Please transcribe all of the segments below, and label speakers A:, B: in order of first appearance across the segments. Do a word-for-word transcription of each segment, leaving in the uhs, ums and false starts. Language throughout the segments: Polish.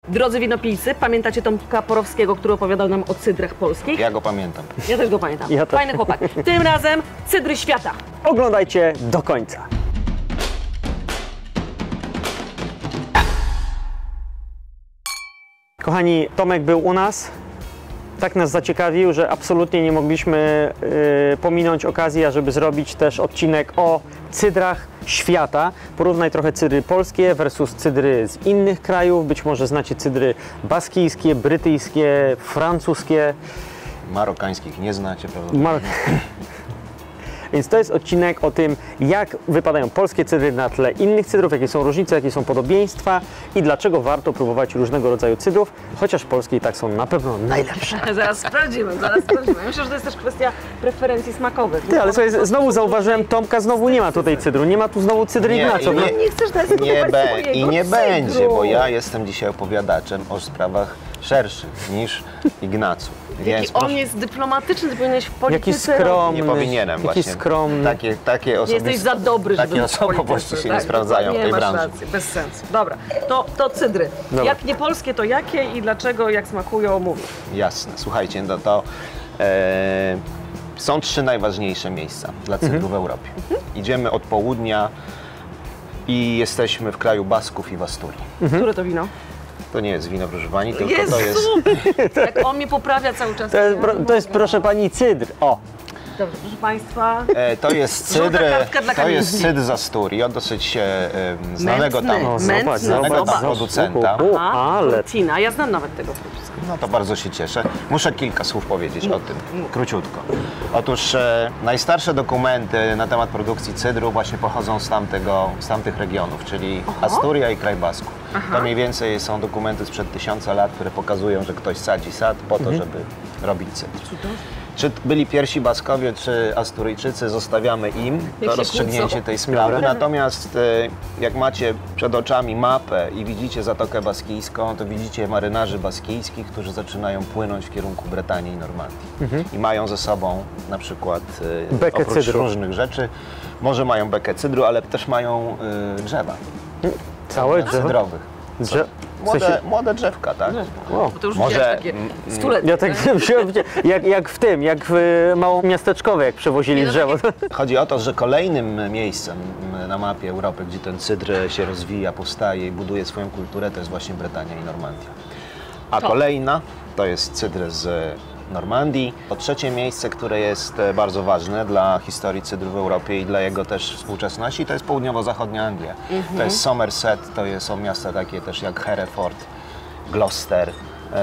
A: Drodzy winopijcy, pamiętacie Tomka Porowskiego, który opowiadał nam o cydrach polskich?
B: Ja go pamiętam.
A: Ja też go pamiętam.
C: Ja też.
A: Fajny chłopak. Tym razem cydry świata.
C: Oglądajcie do końca. Kochani, Tomek był u nas. Tak nas zaciekawił, że absolutnie nie mogliśmy yy, pominąć okazji, ażeby zrobić też odcinek o cydrach świata. Porównaj trochę cydry polskie versus cydry z innych krajów. Być może znacie cydry baskijskie, brytyjskie, francuskie.
B: Marokańskich nie znacie, prawda?
C: Mar Więc to jest odcinek o tym, jak wypadają polskie cydry na tle innych cydrów, jakie są różnice, jakie są podobieństwa i dlaczego warto próbować różnego rodzaju cydrów, chociaż polskie i tak są na pewno najlepsze.
A: Zaraz sprawdzimy, zaraz sprawdzimy. Myślę, że to jest też kwestia preferencji smakowych.
C: Ty, ale słuchaj, znowu zauważyłem, Tomka znowu nie ma tutaj cydru, nie ma tu znowu cydry
B: Nie,
C: Ignaco.
B: i nie-
A: Nie chcesz dać sobie
B: Nie be,
A: swojego
B: I nie
A: cydru.
B: będzie, bo ja jestem dzisiaj opowiadaczem o sprawach szerszych niż Ignacu. Więc
A: Jaki on
B: proszę,
A: jest dyplomatyczny, ty powinieneś w polityce...
C: Jaki skromny.
B: nie powinienem
C: Jaki
B: właśnie.
C: skromny.
B: Takie, takie osoby,
A: Jesteś za dobry, żeby
B: takie
A: być w
B: osobowości
A: polityce.
B: się
A: Tak,
B: nie sprawdzają w
A: nie
B: tej
A: masz
B: branży.
A: racji, bez sensu. Dobra, to, to cydry.
C: Dobra.
A: Jak nie polskie, to jakie i dlaczego, jak smakują, mów.
B: Jasne. Słuchajcie, no to e, są trzy najważniejsze miejsca dla cydru
C: Mhm.
B: w Europie. Idziemy od południa i jesteśmy w kraju Basków i w Asturii.
A: Które to wino?
B: To nie jest wino, proszę pani, tylko
A: Jezu!
B: to jest...
A: Jak on mnie poprawia cały czas.
C: To jest,
A: ja
C: pro-
A: nie
C: to jest
A: mogę.
C: proszę pani cydr. O,
A: Dobrze, proszę Państwa.
B: E, to jest
A: Żółta
B: cydr,
A: kartka dla
B: to jest
A: Kamili.
B: cydr z Asturii, od dosyć e, znanego
A: Mętny.
B: tam,
C: o
A: Mętny,
C: zobacz,
B: znanego
C: zobacz,
B: tam
C: zobacz.
B: producenta.
C: U,
A: Aha,
C: ale
A: Cortina. Ja znam nawet tego producenta.
B: No to bardzo się cieszę. Muszę kilka słów powiedzieć o tym, króciutko. Otóż e, najstarsze dokumenty na temat produkcji cydru właśnie pochodzą z, tamtego, z tamtych regionów, czyli Asturia i kraj Basków. To mniej więcej są dokumenty sprzed tysiąca lat, które pokazują, że ktoś sadzi sad po to, żeby robić cydr. Czy byli pierwsi Baskowie, czy Asturyjczycy, zostawiamy im
A: Jak
B: to
A: się
B: rozstrzygnięcie
A: kłócą.
B: tej sprawy.
C: Dobra.
B: Natomiast e, jak macie przed oczami mapę i widzicie Zatokę Baskijską, to widzicie marynarzy baskijskich, którzy zaczynają płynąć w kierunku Brytanii i Normandii. I mają ze sobą na przykład e,
C: Bekę
B: oprócz
C: cydru.
B: różnych rzeczy, może mają bekę cydru, ale też mają e, drzewa
C: całe drzewo.
B: cydrowych.
C: Drze w
B: Młode,
C: sensie,
B: młode drzewka, tak?
C: wow.
A: Bo to już
B: Może-
A: widziałeś takie
B: mm,
A: stuletnie.
C: Ja tak wziąłem, jak, jak w tym, jak w y, małomiasteczkowe, jak przewozili
A: Nie, no
C: drzewo.
B: Chodzi o to, że kolejnym miejscem na mapie Europy, gdzie ten cydr się rozwija, powstaje i buduje swoją kulturę, to jest właśnie Brytania i Normandia. A
A: To.
B: kolejna to jest cydr z Normandii. To trzecie miejsce, które jest e, bardzo ważne dla historii cydru w Europie i dla jego też współczesności, to jest południowo-zachodnia Anglia. To jest Somerset, to jest, są miasta takie też jak Hereford, Gloucester.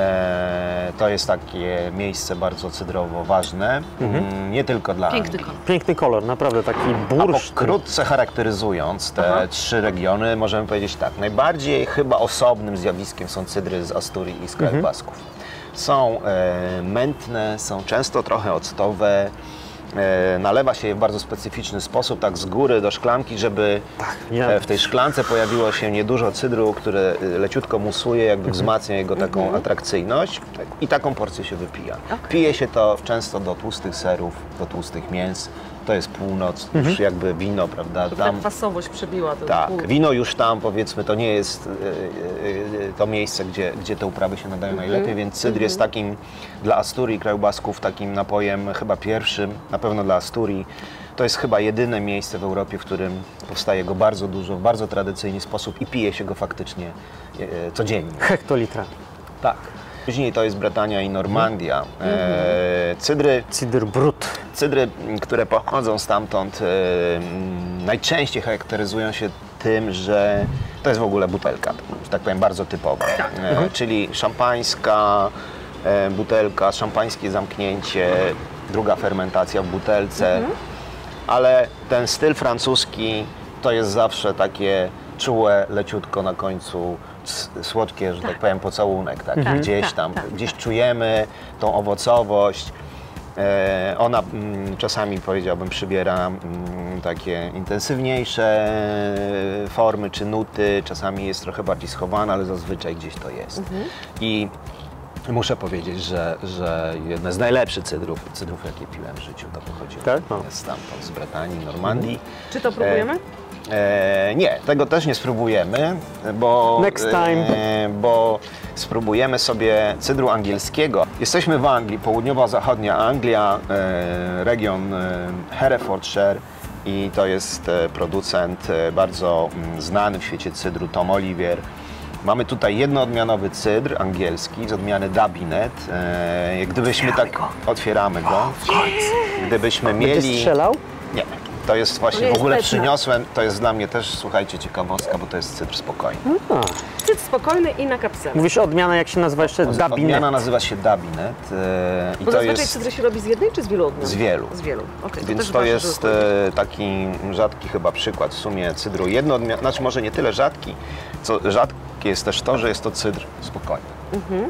B: E, to jest takie miejsce bardzo cydrowo ważne, mm, nie tylko dla
A: Piękny
B: Anglii.
A: kolor.
C: Piękny kolor, naprawdę taki
B: A
C: bursz.
B: pokrótce charakteryzując te
A: Aha.
B: trzy regiony, możemy powiedzieć tak, najbardziej chyba osobnym zjawiskiem są cydry z Asturii i z kraju Basków. Są e, mętne, są często trochę octowe, e, nalewa się je w bardzo specyficzny sposób, tak z góry do szklanki, żeby
C: ja-
B: e, w tej szklance pojawiło się niedużo cydru, które e, leciutko musuje, jakby wzmacnia jego taką atrakcyjność i taką porcję się wypija. Pije się to często do tłustych serów, do tłustych mięs. To jest północ, już jakby wino, prawda?
A: To ta kwasowość przebiła. To
B: Tak,
A: pół-
B: wino już tam, powiedzmy, to nie jest e, e, to miejsce, gdzie, gdzie te uprawy się nadają najlepiej, więc cydr jest takim dla Asturii, kraju Basków, takim napojem chyba pierwszym, na pewno dla Asturii. To jest chyba jedyne miejsce w Europie, w którym powstaje go bardzo dużo, w bardzo tradycyjny sposób i pije się go faktycznie e, e, codziennie.
C: Hektolitrami.
B: Tak. Później to jest Brytania i Normandia. E, cydry
C: Cydr brut.
B: Cydry, które pochodzą stamtąd, e, mm, najczęściej charakteryzują się tym, że to jest w ogóle butelka, że tak powiem, bardzo typowa. E, czyli szampańska e, butelka, szampańskie zamknięcie, druga fermentacja w butelce, ale ten styl francuski to jest zawsze takie czułe, leciutko na końcu, s- słodkie, że tak, powiem, pocałunek, tak?
A: Tak,
B: Gdzieś
A: tak,
B: tam,
A: tak,
B: gdzieś czujemy tą owocowość. E, Ona mm, czasami, powiedziałbym, przybiera mm, takie intensywniejsze formy czy nuty, czasami jest trochę bardziej schowana, ale zazwyczaj gdzieś to jest. I Muszę powiedzieć, że, że jeden z najlepszych cydrów, cydrów, jakie piłem w życiu, to pochodzi
C: Tak? No.
B: stamtąd, z Brytanii, Normandii.
A: Czy to próbujemy?
B: E, nie, tego też nie spróbujemy, bo,
C: Next time.
B: E, bo spróbujemy sobie cydru angielskiego. Jesteśmy w Anglii, południowo-zachodnia Anglia, e, region e, Herefordshire i to jest e, producent e, bardzo mm, znany w świecie cydru, Tom Oliver. Mamy tutaj jednoodmianowy cydr angielski z odmiany Dabinet. E, gdybyśmy
A: Otwieramy
B: tak...
A: go.
B: Otwieramy go. Gdybyśmy
C: Będziesz
B: mieli...
C: strzelał?
B: Nie. To jest właśnie,
A: To nie
B: w
A: jest
B: ogóle
A: petna.
B: przyniosłem, to jest dla mnie też, słuchajcie, ciekawostka, bo to jest cydr spokojny.
C: A.
A: Cydr spokojny i na kapselę.
C: Mówisz odmiana, jak się nazywa jeszcze? Dabinet.
B: Odmiana nazywa się Dabinet e, i
A: Bo
B: to
A: zazwyczaj
B: jest
A: cydry się robi z jednej czy z wielu odmian?
B: z wielu.
A: Z wielu, okej.
B: Więc
A: też
B: to
A: ważne,
B: jest
A: żeby powiedzieć.
B: e, taki rzadki chyba przykład w sumie cydru jednoodmian, znaczy może nie tyle rzadki, co rzadkie jest też to, że jest to cydr spokojny.
A: Mhm.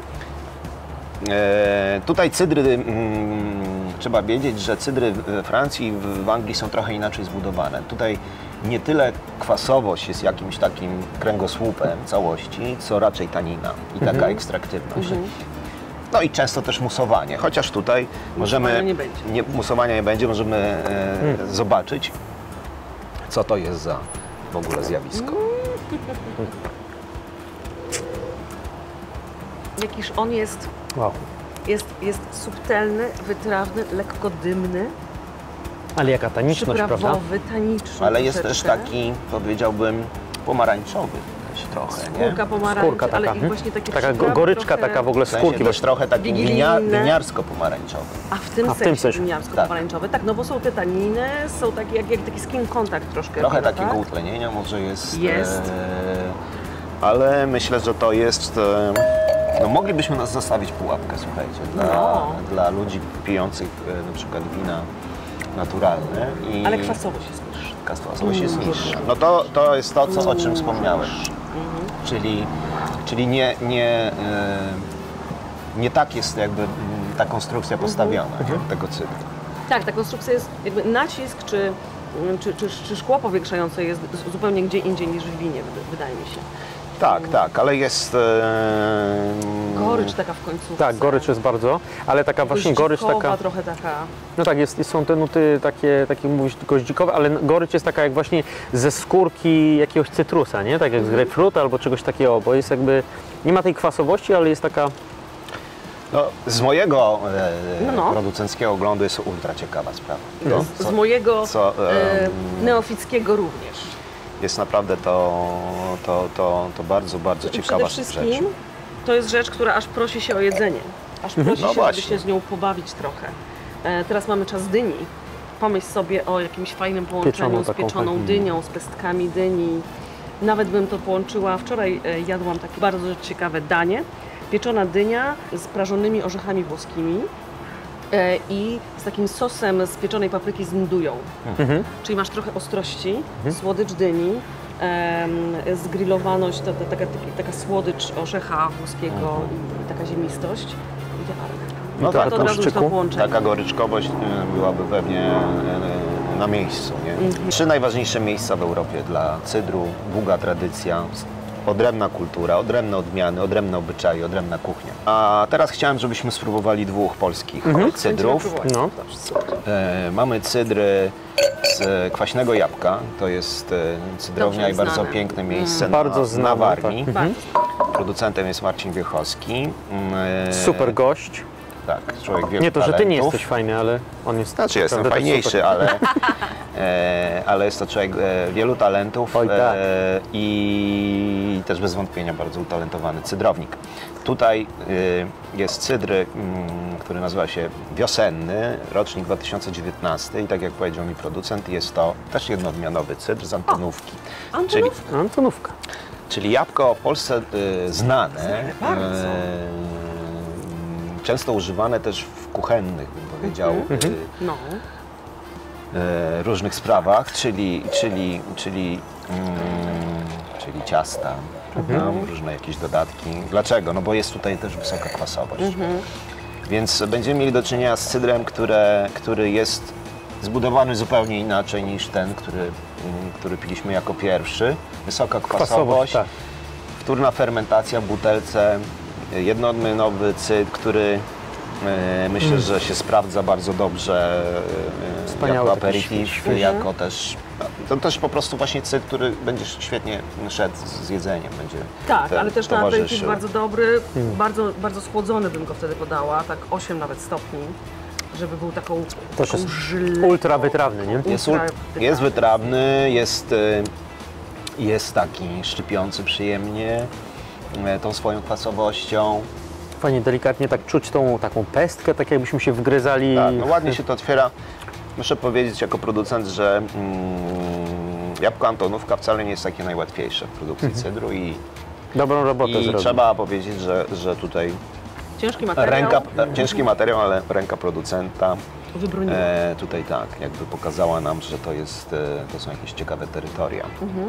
B: E, tutaj cydry, mm, trzeba wiedzieć, że cydry we Francji i w, w Anglii są trochę inaczej zbudowane. Tutaj nie tyle kwasowość jest jakimś takim kręgosłupem całości, co raczej tanina i taka ekstraktywność. No i często też musowanie, chociaż tutaj możemy,
A: Musowania nie będzie.
B: nie, musowania nie będzie, możemy e, zobaczyć, co to jest za w ogóle zjawisko.
A: Jakiż on jest,
C: Wow.
A: jest, jest subtelny, wytrawny, lekko dymny,
C: Ale jaka taniczność, prawda?
A: przyprawowy, taniczny
B: Ale jest też
A: troszeczkę.
B: taki, powiedziałbym, pomarańczowy też trochę, nie?
A: Skórka pomarańczy,
C: Skórka taka,
A: ale i
C: hmm?
A: właśnie takie
C: Taka go-
A: przyprawy
C: goryczka
A: trochę,
C: taka w ogóle
B: W sensie
C: skórki.
B: też trochę taki
A: wigilijne.
B: winia, winiarsko-pomarańczowy.
A: A w tym
C: A w tym
A: sensie
C: sensie.
A: winiarsko-pomarańczowy, tak, no bo są te taniny, są takie jak, jak taki skin contact troszkę.
B: Trochę
A: wina,
B: takiego
A: tak?
B: utlenienia może jest.
A: Jest.
B: E, ale myślę, że to jest. E, no moglibyśmy nas zostawić pułapkę, słuchajcie, dla,
A: No.
B: dla ludzi pijących e, na przykład wina naturalne. I
A: Ale kwasowość jest niższa.
B: kwasowość jest niższa. No to, to jest to, co, o czym wspomniałem. Czyli, czyli nie, nie, e, nie tak jest jakby mm, ta konstrukcja postawiona tego cydru.
A: Tak, ta konstrukcja jest jakby nacisk czy, czy, czy, czy szkło powiększające jest z- zupełnie gdzie indziej niż w winie, wyda- wydaje mi się.
B: Tak, tak, ale jest. E,
A: Gorycz taka w końcu.
C: Tak, gorycz jest bardzo, ale taka właśnie gorycz taka...
A: trochę taka.
C: No tak, jest, są te nuty takie, takie mówisz, goździkowe, ale gorycz jest taka jak właśnie ze skórki jakiegoś cytrusa, nie? Tak jak z grapefruita albo czegoś takiego, bo jest jakby, nie ma tej kwasowości, ale jest taka...
B: No, z mojego e,
A: No, no.
B: producenckiego oglądu jest ultra ciekawa sprawa. To,
A: Z,
B: co
A: z mojego
B: co,
A: e,
B: em,
A: neofickiego również.
B: jest naprawdę to, to, to, to bardzo, bardzo
A: I
B: ciekawa
A: przede
B: rzecz.
A: wszystkim to jest rzecz, która aż prosi się o jedzenie. Aż prosi
B: No
A: się, żeby
B: właśnie.
A: się z nią pobawić trochę. E, teraz mamy czas dyni. Pomyśl sobie o jakimś fajnym połączeniu
C: Pieczoną
A: z
C: taką
A: pieczoną
C: fajną.
A: dynią, z pestkami dyni. Nawet bym to połączyła. Wczoraj e, jadłam takie bardzo ciekawe danie. Pieczona dynia z prażonymi orzechami włoskimi e, i z takim sosem z pieczonej papryki z ndują.
C: Mhm.
A: Czyli masz trochę ostrości, słodycz dyni, em, zgrillowaność, to, to, taka, taki- taka słodycz orzecha włoskiego i taka ziemistość. Idealne.
B: No
A: to,
B: tak,
A: to
B: to
A: od razu już to
C: szczyku.
A: połączenie.
B: Taka goryczkowość e, byłaby pewnie e, na miejscu. Nie? Trzy najważniejsze miejsca w Europie dla cydru, długa tradycja, odrębna kultura, odrębne odmiany, odrębne obyczaje, odrębna kuchnia. A teraz chciałem, żebyśmy spróbowali dwóch polskich cydrów.
A: Będziemy próbować.
C: No.
B: E, mamy cydry z kwaśnego jabłka, to jest e, cydrownia
A: Dobrze
B: i bardzo
A: znane.
B: piękne miejsce
C: Mm.
B: na,
C: Bardzo
B: na
C: znane,
B: Warmii.
C: tak.
A: Bardzo.
B: Producentem jest Marcin Wiechowski. E,
C: Super gość.
B: Tak, człowiek wielu
C: Nie to, że ty nie
B: talentów.
C: jesteś fajny, ale on jest...
B: Znaczy, jestem
C: naprawdę
B: fajniejszy,
C: super.
B: ale, e, ale jest to człowiek e, wielu talentów
C: Oj, tak.
B: e, i też bez wątpienia bardzo utalentowany cydrownik. Tutaj e, jest cydr, mm, który nazywa się Wiosenny, rocznik dwa tysiące dziewiętnasty i tak jak powiedział mi producent, jest to też jednoodmianowy cydr z Antonówki. Czyli,
A: Antonówka.
C: Antonówka.
B: czyli jabłko w Polsce e, znane,
A: Bardzo.
B: e, często używane też w kuchennych, bym powiedział, e,
A: No.
B: e, różnych sprawach, czyli, czyli, czyli, mm, czyli ciasta, prawda? Różne jakieś dodatki. Dlaczego? No bo jest tutaj też wysoka kwasowość. Więc będziemy mieli do czynienia z cydrem, które, który jest zbudowany zupełnie inaczej niż ten, który, mm, który piliśmy jako pierwszy. Wysoka kwasowość,
C: Kwasowość, tak.
B: wtórna fermentacja w butelce, jednoodmianowy cydr, który e, myślę, mm. że się sprawdza bardzo dobrze e,
C: Wspaniały
B: jako
C: taki
B: aperitif,
C: świeży.
B: jako też, to też po prostu właśnie cydr, który będzie świetnie szedł z jedzeniem. Będzie
A: Tak,
B: te,
A: ale też na
B: towarzyszył.
A: aperitif bardzo dobry, mm. bardzo, bardzo schłodzony bym go wtedy podała, tak osiem nawet stopni, żeby był taką,
C: Też
A: taką
C: jest
A: żylewą.
C: ultra wytrawny, nie?
B: Jest, ul- jest wytrawny, jest, e, jest taki szczypiący przyjemnie e, tą swoją kwasowością.
C: Fajnie, delikatnie tak czuć tą taką pestkę, tak jakbyśmy się wgryzali.
B: Tak, no ładnie się to otwiera. Muszę powiedzieć jako producent, że mm, jabłko Antonówka wcale nie jest takie najłatwiejsze w produkcji
C: Mhm.
B: cydru i,
C: Dobrą robotę
B: i
C: zrobił.
B: trzeba powiedzieć, że, że tutaj
A: Ciężki materiał.
B: ręka, ciężki materiał, ale ręka producenta
A: Wybroniła.
B: e, tutaj tak, jakby pokazała nam, że to, jest, e, to są jakieś ciekawe terytoria.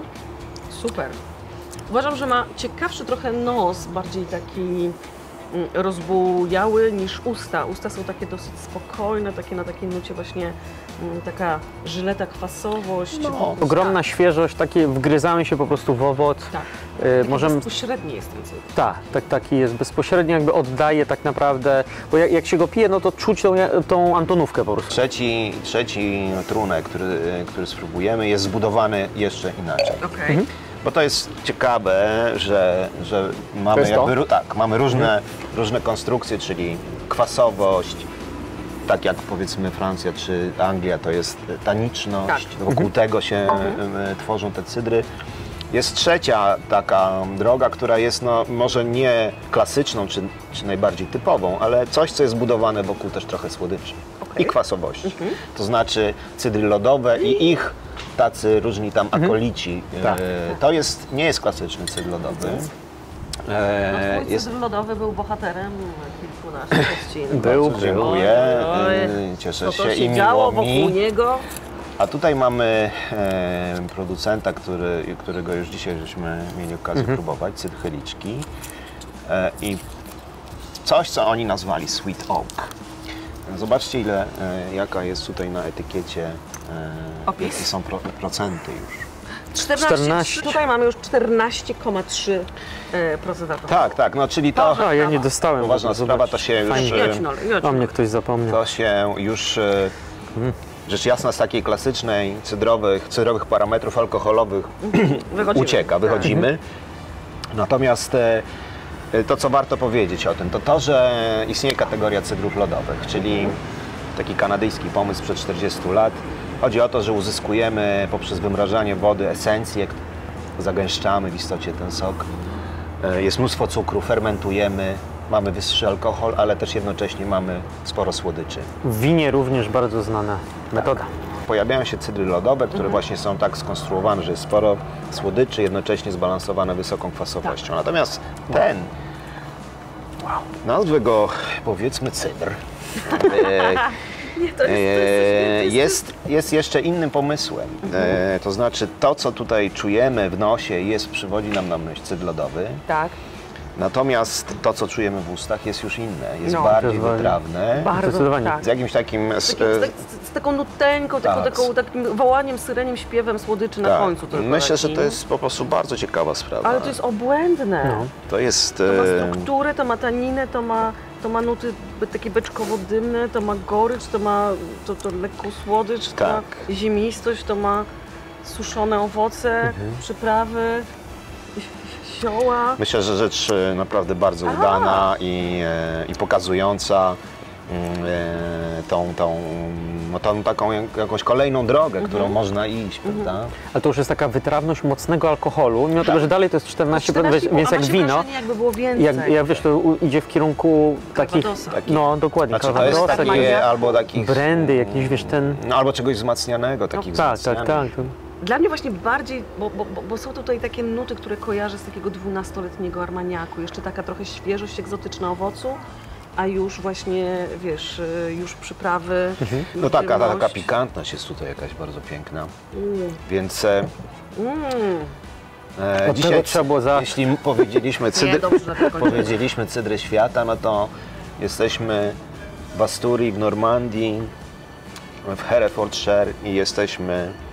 A: Super. Uważam, że ma ciekawszy trochę nos, bardziej taki mm, rozbujały niż usta. Usta są takie dosyć spokojne, takie na takiej nucie właśnie mm, taka żyleta, kwasowość.
B: No,
C: Ogromna świeżość, takie wgryzamy się po prostu w owoc.
A: Tak.
C: Y,
A: Taki
C: możemy,
A: bezpośredni jest ten cydr.
C: tak, tak, taki jest bezpośrednio, jakby oddaje tak naprawdę, bo jak, jak się go pije, no to czuć tą, tą Antonówkę po prostu.
B: Trzeci, trzeci trunek, który, który spróbujemy, jest zbudowany jeszcze inaczej.
A: Okej.
B: Bo to jest ciekawe, że, że mamy,
C: jest to?
B: jakby, ró- tak, mamy różne, różne konstrukcje, czyli kwasowość, tak jak powiedzmy Francja czy Anglia, to jest taniczność,
A: Tak.
B: wokół tego się e, tworzą te cydry. Jest trzecia taka droga, która jest no, może nie klasyczną czy, czy najbardziej typową, ale coś, co jest budowane wokół też trochę słodyczy
A: Okej.
B: i kwasowości. To znaczy cydry lodowe i ich tacy różni tam akolici.
C: Tak.
B: E, to jest, nie jest klasyczny cydr lodowy. E,
A: No, twój
B: jest,
A: cydr lodowy był bohaterem kilku naszych odcinków.
C: Był,
B: bardzo dziękuję,
A: Oj, oj.
B: e, cieszę
A: Co
B: się
A: to
B: i
A: się działo
B: miło
A: wokół
B: mi.
A: niego?
B: A tutaj mamy e, producenta, który, którego już dzisiaj żeśmy mieli okazję próbować, cydr chyliczki. E, I coś, co oni nazwali Sweet Oak. Zobaczcie, ile, e, jaka jest tutaj na etykiecie, e,
A: Opis.
B: jakie są pro, procenty już.
A: czternaście.
C: czternaście.
A: Tutaj mamy już czternaście przecinek trzy procent alkoholu.
B: Tak, tak, no czyli to
C: A, ja nie dostałem.
B: poważna
C: Zobacz.
B: sprawa, to się już,
C: Fajnie.
A: Jodź, no, jodź,
C: O
A: no.
C: mnie ktoś zapomniał.
B: to się już e, rzecz jasna z takiej klasycznej cydrowych, cydrowych parametrów alkoholowych
A: Wychodzimy.
B: ucieka, wychodzimy. Natomiast e, to, co warto powiedzieć o tym, to to, że istnieje kategoria cydrów lodowych, czyli taki kanadyjski pomysł sprzed czterdziestu lat. Chodzi o to, że uzyskujemy poprzez wymrażanie wody esencję, zagęszczamy w istocie ten sok. E, Jest mnóstwo cukru, fermentujemy, mamy wyższy alkohol, ale też jednocześnie mamy sporo słodyczy.
C: W winie również bardzo znana metoda.
B: Pojawiają się cydry lodowe, które właśnie są tak skonstruowane, że jest sporo słodyczy, jednocześnie zbalansowane wysoką kwasowością. Natomiast ten, nazwę go powiedzmy cydr, e,
A: Nie, to jest, to jest, to
B: e,
A: jest,
B: jest, jest jeszcze innym pomysłem. E, To znaczy to, co tutaj czujemy w nosie, jest, przywodzi nam na myśl cydr lodowy.
A: Tak.
B: Natomiast to, co czujemy w ustach, jest już inne, jest
A: No.
B: bardziej
C: Zdecydowanie.
B: wytrawne.
A: Bardzo,
C: Zdecydowanie.
A: tak.
B: Z jakimś takim...
A: Z,
B: s-
A: takim, z, tak, z, z taką nuteńką, taką,
B: Tak.
A: taką, takim wołaniem, syreniem, śpiewem słodyczy na
B: tak.
A: końcu. Tylko
B: Myślę, że
A: takim.
B: to jest po prostu bardzo ciekawa sprawa.
A: Ale to jest obłędne.
C: No.
B: To jest...
A: To ma
B: e,
A: strukturę, to ma taninę, to ma, to ma nuty by- takie beczkowo-dymne, to ma gorycz, to ma to, to lekką słodycz, to
B: Tak.
A: ma ziemistość, to ma suszone owoce, przyprawy, zioła.
B: Myślę, że rzecz e, naprawdę bardzo
A: Aha.
B: udana i, e, i pokazująca mm, e, tą, tą, no, tą taką jak- jakąś kolejną drogę, którą można iść, prawda?
C: Ale to już jest taka wytrawność mocnego alkoholu, mimo tego, że dalej to jest czternaście procent,
A: czternaście,
C: więc
A: a
C: jak
A: ma się
C: wino,
A: wrażenie, jakby było więcej.
C: jak, jak wiesz, to u- idzie w kierunku takich,
A: Calvadosa.
C: no dokładnie,
B: Znaczy to jest
C: Calvadosa,
B: takie,
C: jakieś
B: albo takich...
C: brandy, jakieś wiesz, ten...
B: No, albo czegoś wzmacnianego, takich
C: Tak, tak,
B: wzmacnianych.
C: tak.
A: Dla mnie właśnie bardziej, bo, bo, bo- bo są tutaj takie nuty, które kojarzę z takiego dwunastoletniego armaniaku, jeszcze taka trochę świeżość egzotyczna owocu, a już właśnie, wiesz, y, już przyprawy.
B: No taka, taka
A: intymność.
B: pikantność jest tutaj jakaś bardzo piękna.
A: Mm.
B: Więc e,
A: Mm.
B: e,
C: Od
B: dzisiaj,
C: tego trzeba było za-
B: jeśli m- powiedzieliśmy
A: Nie,
B: cydry,
A: dobrze, dlatego kończymy.
B: powiedzieliśmy cydry świata, no to jesteśmy w Asturii, w Normandii, w Herefordshire i jesteśmy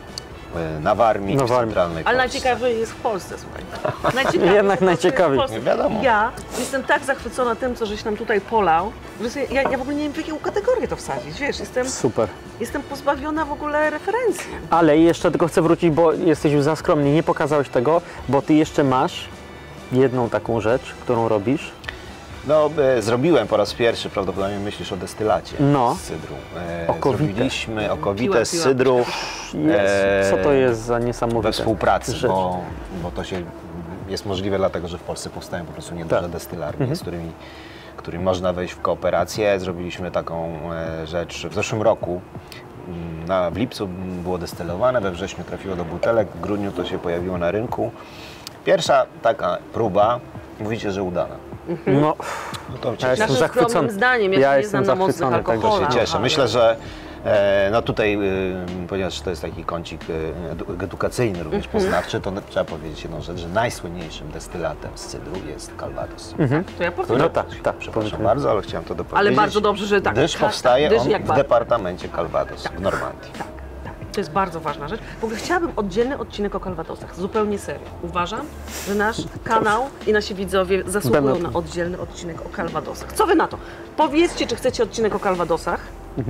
B: e, na Warmii,
C: Na
B: w
C: Warmii.
B: centralnej
A: Ale
B: Polsce.
A: najciekawiej jest w Polsce, słuchaj. Najciekawiej
C: Jednak
A: po prostu
C: najciekawiej.
A: jest w Polsce.
B: Wiadomo.
A: Ja jestem tak zachwycona tym, co żeś nam tutaj polał, że sobie, ja, ja w ogóle nie wiem, w jaką kategorię to wsadzić, wiesz, jestem,
C: Super.
A: jestem pozbawiona w ogóle referencji.
C: Ale jeszcze tylko chcę wrócić, bo jesteś już za skromny, nie pokazałeś tego, bo ty jeszcze masz jedną taką rzecz, którą robisz.
B: No, e, zrobiłem po raz pierwszy, prawdopodobnie myślisz o destylacie
C: No.
B: z cydru. E,
C: Okowite.
B: Zrobiliśmy okowite
A: Piła,
B: z
A: piła.
B: cydru
C: Jezu, co to jest za
B: we
C: niesamowite
B: współpracy,
C: rzecz.
B: bo, bo to się jest możliwe dlatego, że w Polsce powstają po prostu nieduże
C: Tak.
B: destylarnie, z którymi, którymi można wejść w kooperację. Zrobiliśmy taką e, rzecz w zeszłym roku. Mm, Na, w lipcu było destylowane, we wrześniu trafiło do butelek, w grudniu to się pojawiło na rynku. Pierwsza taka próba, mówicie, że udana.
C: No,
B: No to
C: ja
B: cieszę,
C: jestem
A: Naszym
C: zachwycony.
A: skromnym zdaniem, ja, się
C: Ja
A: nie
C: jestem
A: znam na mocnych
C: zachwycony, także
A: alkoholach.
B: się cieszę.
A: ale-
B: Myślę, że e, no tutaj, e, ponieważ to jest taki kącik e, edu- edukacyjny, również
A: Mhm.
B: poznawczy, to trzeba powiedzieć jedną rzecz, że najsłynniejszym destylatem z cydru jest Calvados.
A: To ja powiem.
C: No tak, tak.
B: Przepraszam
C: powiem.
B: bardzo, ale chciałem to dopowiedzieć.
A: Ale bardzo dobrze, że tak.
B: Gdyż
A: Ka-
B: powstaje
A: gdyż
B: on
A: jak
B: w
A: bardzo.
B: departamencie Calvados w Normandii.
A: Tak, tak. To jest bardzo ważna rzecz. W ogóle chciałabym oddzielny odcinek o Calvadosach. Zupełnie serio. Uważam, że nasz kanał i nasi widzowie zasługują
C: Będę
A: na
C: o tym.
A: oddzielny odcinek o Calvadosach. Co wy na to? Powiedzcie, czy chcecie odcinek o Calvadosach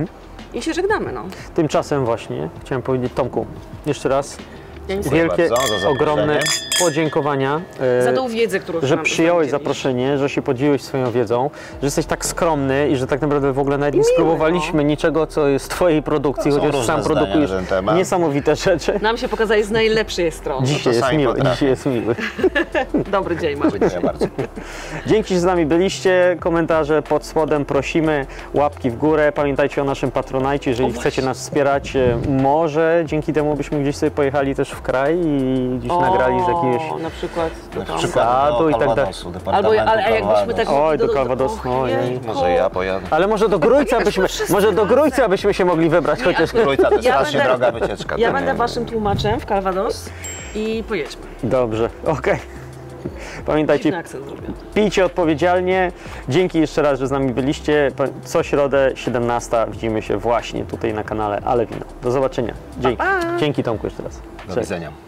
A: i się żegnamy, no.
C: Tymczasem właśnie chciałem powiedzieć Tomku, jeszcze raz
A: Ja nic
B: Dziękuję
C: wielkie,
B: bardzo za zaproszenie.
C: ogromne podziękowania, e,
A: Za tą wiedzę, którą
C: że
A: nam
C: przyjąłeś
A: udzieliłeś.
C: zaproszenie, że się podzieliłeś swoją wiedzą, że jesteś tak skromny i że tak naprawdę w ogóle nawet nie
A: miły,
C: spróbowaliśmy niczego, co jest z twojej produkcji,
B: No, są
C: chociaż
B: różne
C: sam
B: zdania
C: produkujesz
B: na ten temat.
C: niesamowite rzeczy.
A: Nam się pokazałeś z najlepszej strony.
C: Dzisiaj jest
B: sami
C: miły,
B: potrafię.
C: dzisiaj jest miły.
A: Dobry dzień, mamy
B: Dziękuję bardzo.
C: Dzięki, że z nami byliście. Komentarze pod spodem prosimy, łapki w górę. Pamiętajcie o naszym Patronajcie, jeżeli chcecie nas wspierać. e, Może dzięki temu byśmy gdzieś sobie pojechali też w kraj i gdzieś nagrali z jakiegoś...
A: na przykład
B: Na
A: do tam.
B: przykład
C: Sadu
B: do
C: i tak dalej.
B: Calvadosu,
A: Albo,
B: departamentu
A: ale jakbyśmy tak...
B: Calvados.
C: Oj, do Calvados, no,
A: ojejku.
B: Może ja pojadę.
C: Ale może do Grójca
A: Jak
C: byśmy,
A: to wszyscy
C: może do
A: razem?
C: Grójca byśmy się mogli wybrać chociaż...
B: Trójca to jest
A: Ja
B: strasznie
A: będę-
B: droga wycieczka.
A: Ja
B: to
A: będę
B: nie-
A: waszym tłumaczem w Calvados i pojedźmy.
C: Dobrze, okej. Pamiętajcie,
A: Dziwny akcent zrobię.
C: pijcie odpowiedzialnie. Dzięki jeszcze raz, że z nami byliście. Co środę, siedemnasta, widzimy się właśnie tutaj na kanale Ale Wino. Do zobaczenia. Dzięki.
A: Pa, pa.
C: Dzięki Tomku jeszcze raz.
B: Do
C: Cześć.
B: widzenia.